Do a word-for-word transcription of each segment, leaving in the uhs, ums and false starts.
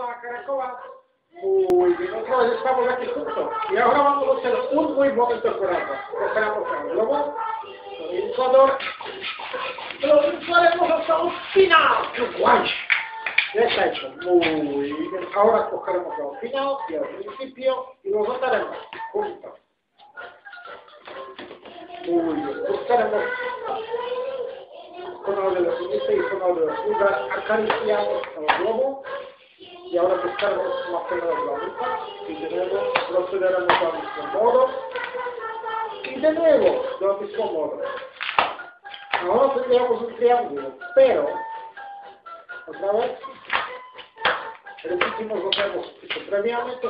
caracola, caracola. Muy bien, otra vez estamos aquí juntos. Y ahora vamos a hacer un muy bonito corazón. Esperamos a un globo, con el inflador. Lo inflaremos hasta un final. ¡Qué guay! Ya está hecho. Muy bien. Ahora cogeremos al final y al principio y lo botaremos juntos. Muy bien. Buscaremos con el de la siguiente y con el de las pulgas. Acariciamos al globo. Y ahora buscaremos la pena de la ruta y de nuevo procederemos al mismo modo y de nuevo del mismo modo. Ahora tendríamos un triángulo, pero otra vez repetimos lo que hemos hecho previamente.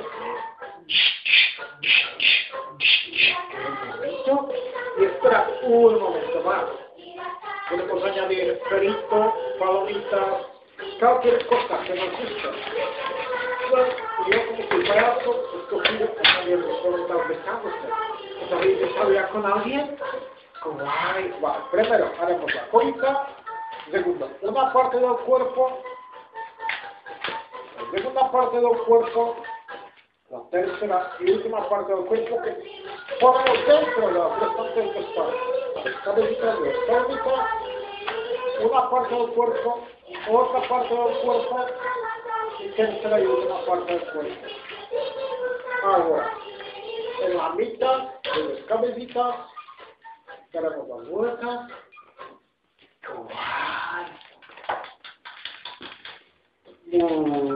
Y espera un momento más. Podemos añadir perito, palomitas, cualquier cosa que nos guste. Y yo como soy payaso, escogido añadir los comentarios besándose. ¿Os habéis besado ya con alguien? Guay, guay. Primero haremos la colita. Segundo, una parte del cuerpo. La segunda parte del cuerpo. La tercera y última parte del cuerpo que ponemos dentro de las restantes pescadas. La cabecita de órbita, una parte del cuerpo, otra parte del cuerpo y tercera y última parte del cuerpo. Ahora, en la mitad de las cabecitas, tenemos las vueltas. Muy